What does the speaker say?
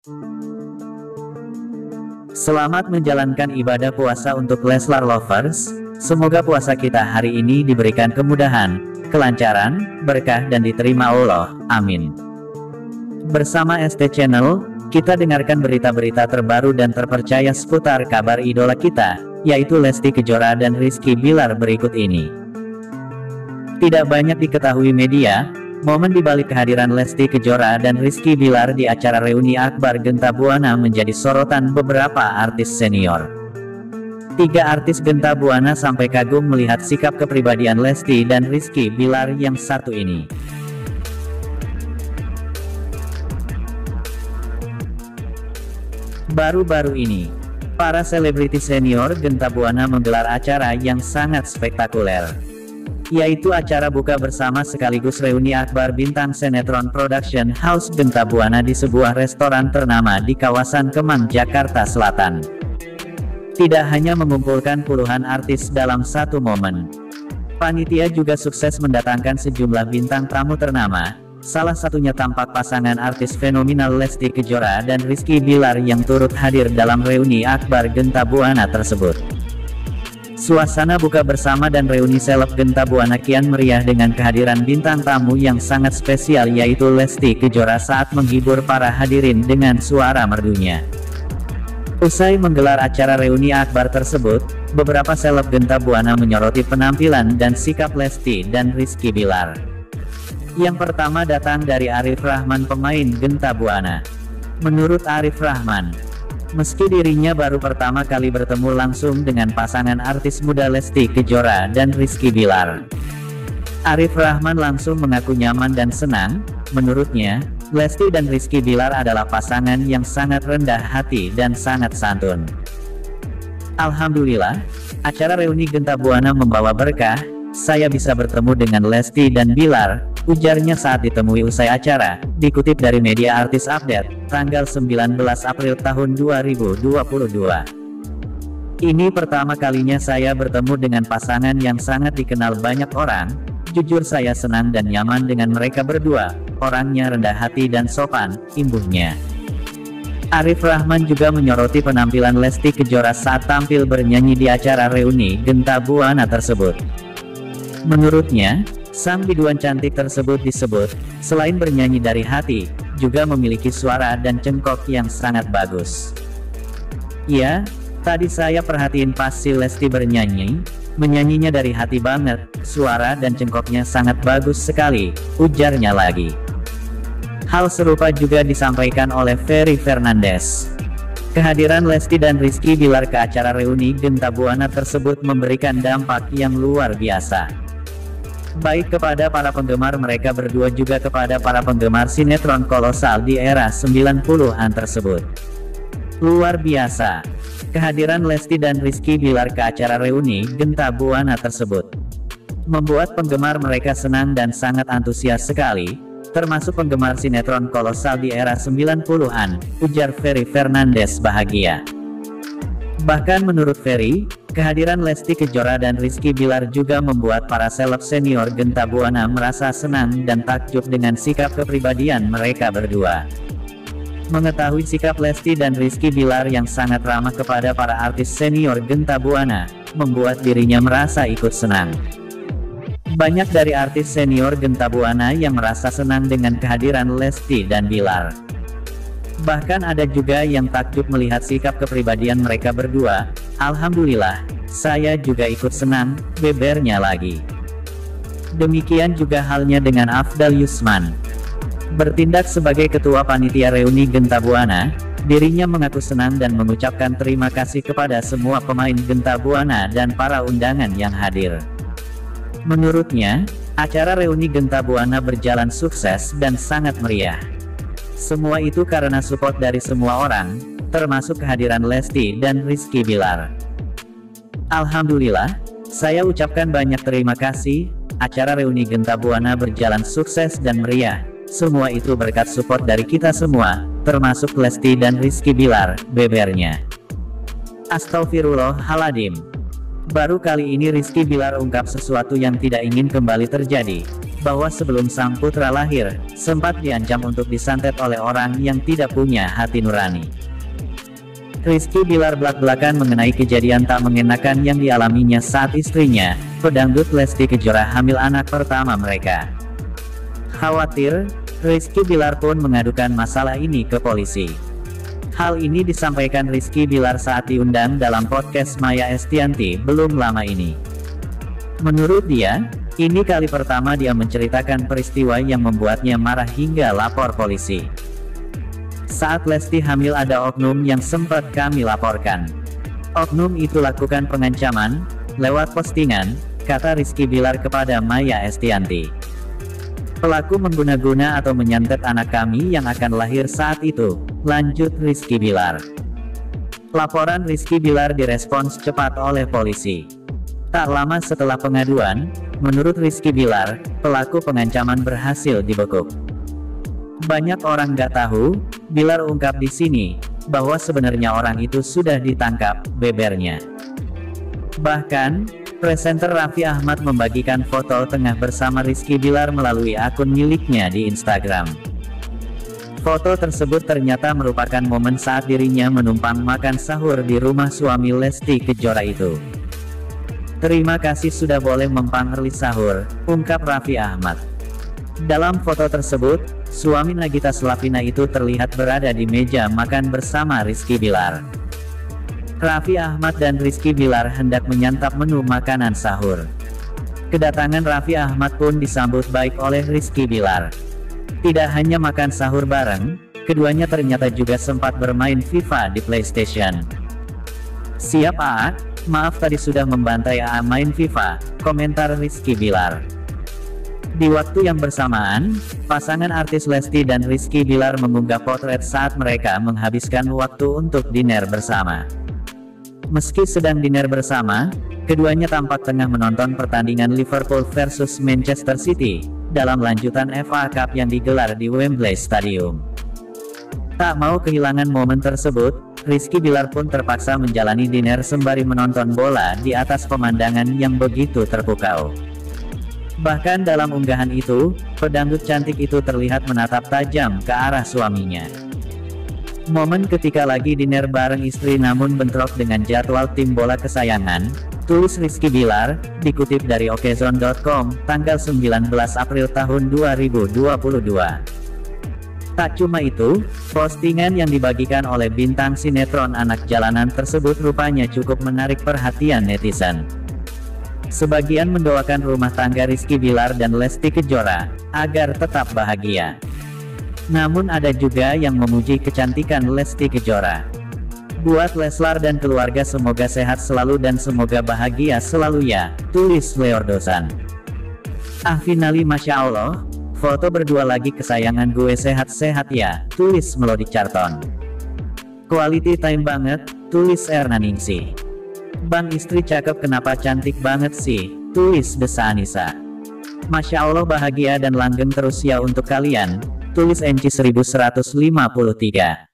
Selamat menjalankan ibadah puasa untuk Leslar Lovers. Semoga puasa kita hari ini diberikan kemudahan, kelancaran, berkah dan diterima Allah. Amin. Bersama ST Channel, kita dengarkan berita-berita terbaru dan terpercaya seputar kabar idola kita, yaitu Lesti Kejora dan Rizky Bilar berikut ini. Tidak banyak diketahui media, momen dibalik kehadiran Lesti Kejora dan Rizky Bilar di acara reuni Akbar Genta Buana menjadi sorotan beberapa artis senior. 3 artis Genta Buana sampai kagum melihat sikap kepribadian Lesti dan Rizky Bilar yang satu ini. Baru-baru ini, para selebriti senior Genta Buana menggelar acara yang sangat spektakuler, yaitu acara buka bersama sekaligus reuni akbar bintang sinetron Production House Genta Buana di sebuah restoran ternama di kawasan Kemang, Jakarta Selatan. Tidak hanya mengumpulkan puluhan artis dalam satu momen, panitia juga sukses mendatangkan sejumlah bintang tamu ternama, salah satunya tampak pasangan artis fenomenal Lesti Kejora dan Rizky Bilar yang turut hadir dalam reuni akbar Genta Buana tersebut. Suasana buka bersama dan reuni seleb Genta Buana kian meriah dengan kehadiran bintang tamu yang sangat spesial yaitu Lesti Kejora saat menghibur para hadirin dengan suara merdunya. Usai menggelar acara reuni akbar tersebut, beberapa seleb Genta Buana menyoroti penampilan dan sikap Lesti dan Rizky Bilar. Yang pertama datang dari Arif Rahman, pemain Genta Buana. Menurut Arif Rahman, meski dirinya baru pertama kali bertemu langsung dengan pasangan artis muda Lesti Kejora dan Rizky Bilar, Arif Rahman langsung mengaku nyaman dan senang. Menurutnya, Lesti dan Rizky Bilar adalah pasangan yang sangat rendah hati dan sangat santun. Alhamdulillah, acara reuni Genta Buana membawa berkah. Saya bisa bertemu dengan Lesti dan Bilar, ujarnya saat ditemui usai acara, dikutip dari media Artis Update, tanggal 19 April tahun 2022. Ini pertama kalinya saya bertemu dengan pasangan yang sangat dikenal banyak orang. Jujur saya senang dan nyaman dengan mereka berdua, orangnya rendah hati dan sopan, imbuhnya. Arif Rahman juga menyoroti penampilan Lesti Kejora saat tampil bernyanyi di acara reuni Genta Buana tersebut. Menurutnya, sang biduan cantik tersebut disebut, selain bernyanyi dari hati, juga memiliki suara dan cengkok yang sangat bagus. Ya, tadi saya perhatiin pas si Lesti bernyanyi, menyanyinya dari hati banget, suara dan cengkoknya sangat bagus sekali, ujarnya lagi. Hal serupa juga disampaikan oleh Ferry Fernandes. Kehadiran Lesti dan Rizky Bilar ke acara reuni Genta Buana tersebut memberikan dampak yang luar biasa, baik kepada para penggemar mereka berdua juga kepada para penggemar sinetron kolosal di era 90-an tersebut. Luar biasa, kehadiran Lesti dan Rizky Bilar ke acara reuni Genta Buana tersebut membuat penggemar mereka senang dan sangat antusias sekali, termasuk penggemar sinetron kolosal di era 90-an, ujar Ferry Fernandes bahagia. Bahkan menurut Ferry, kehadiran Lesti Kejora dan Rizky Bilar juga membuat para seleb senior Genta Buana merasa senang dan takjub dengan sikap kepribadian mereka berdua. Mengetahui sikap Lesti dan Rizky Bilar yang sangat ramah kepada para artis senior Genta Buana, membuat dirinya merasa ikut senang. Banyak dari artis senior Genta Buana yang merasa senang dengan kehadiran Lesti dan Bilar. Bahkan ada juga yang takjub melihat sikap kepribadian mereka berdua. Alhamdulillah, saya juga ikut senang, bebernya lagi. Demikian juga halnya dengan Afdal Yusman. Bertindak sebagai ketua panitia reuni Genta Buana, dirinya mengaku senang dan mengucapkan terima kasih kepada semua pemain Genta Buana dan para undangan yang hadir. Menurutnya, acara reuni Genta Buana berjalan sukses dan sangat meriah. Semua itu karena support dari semua orang, termasuk kehadiran Lesti dan Rizky Bilar. Alhamdulillah, saya ucapkan banyak terima kasih, acara reuni Genta Buana berjalan sukses dan meriah. Semua itu berkat support dari kita semua, termasuk Lesti dan Rizky Bilar, bebernya. Astagfirullahaladzim. Baru kali ini Rizky Bilar ungkap sesuatu yang tidak ingin kembali terjadi. bahwa sebelum sang putra lahir, sempat diancam untuk disantet oleh orang yang tidak punya hati nurani. Rizky Bilar belak-belakan mengenai kejadian tak mengenakan yang dialaminya saat istrinya, pedangdut Lesti Kejora hamil anak pertama mereka. Khawatir, Rizky Bilar pun mengadukan masalah ini ke polisi. Hal ini disampaikan Rizky Bilar saat diundang dalam podcast Maya Estianty belum lama ini. Menurut dia, ini kali pertama dia menceritakan peristiwa yang membuatnya marah hingga lapor polisi. Saat Lesti hamil ada oknum yang sempat kami laporkan. Oknum itu lakukan pengancaman, lewat postingan, kata Rizky Bilar kepada Maya Estianty. Pelaku mengguna-guna atau menyantet anak kami yang akan lahir saat itu, lanjut Rizky Bilar. Laporan Rizky Bilar direspons cepat oleh polisi. Tak lama setelah pengaduan, menurut Rizky Bilar, pelaku pengancaman berhasil dibekuk. Banyak orang nggak tahu, Bilar ungkap di sini, bahwa sebenarnya orang itu sudah ditangkap, bebernya. Bahkan, presenter Raffi Ahmad membagikan foto tengah bersama Rizky Bilar melalui akun miliknya di Instagram. Foto tersebut ternyata merupakan momen saat dirinya menumpang makan sahur di rumah suami Lesti Kejora itu. Terima kasih sudah boleh mempengaruhi sahur, ungkap Raffi Ahmad. Dalam foto tersebut, suami Nagita Slavina itu terlihat berada di meja makan bersama Rizky Bilar. Raffi Ahmad dan Rizky Bilar hendak menyantap menu makanan sahur. Kedatangan Raffi Ahmad pun disambut baik oleh Rizky Bilar. Tidak hanya makan sahur bareng, keduanya ternyata juga sempat bermain FIFA di PlayStation. Siap A, maaf tadi sudah membantai A main FIFA, komentar Rizky Bilar. Di waktu yang bersamaan, pasangan artis Lesti dan Rizky Bilar mengunggah potret saat mereka menghabiskan waktu untuk dinner bersama. Meski sedang dinner bersama, keduanya tampak tengah menonton pertandingan Liverpool versus Manchester City, dalam lanjutan FA Cup yang digelar di Wembley Stadium. Tak mau kehilangan momen tersebut, Rizky Bilar pun terpaksa menjalani dinner sembari menonton bola di atas pemandangan yang begitu terpukau. Bahkan dalam unggahan itu, pedangdut cantik itu terlihat menatap tajam ke arah suaminya. Momen ketika lagi dinner bareng istri namun bentrok dengan jadwal tim bola kesayangan, tulis Rizky Bilar, dikutip dari okezone.com, tanggal 19 April tahun 2022. Tak cuma itu, postingan yang dibagikan oleh bintang sinetron anak jalanan tersebut rupanya cukup menarik perhatian netizen. Sebagian mendoakan rumah tangga Rizky Bilar dan Lesti Kejora, agar tetap bahagia. Namun ada juga yang memuji kecantikan Lesti Kejora. Buat Leslar dan keluarga semoga sehat selalu dan semoga bahagia selalu ya, tulis Leordosan. Finally Masya Allah, foto berdua lagi kesayangan gue sehat-sehat ya, tulis Melody Carton. Quality time banget, tulis Erna Ningsih. Bang istri cakep kenapa cantik banget sih, tulis Desa Anissa. Masya Allah bahagia dan langgeng terus ya untuk kalian, tulis NC 1153.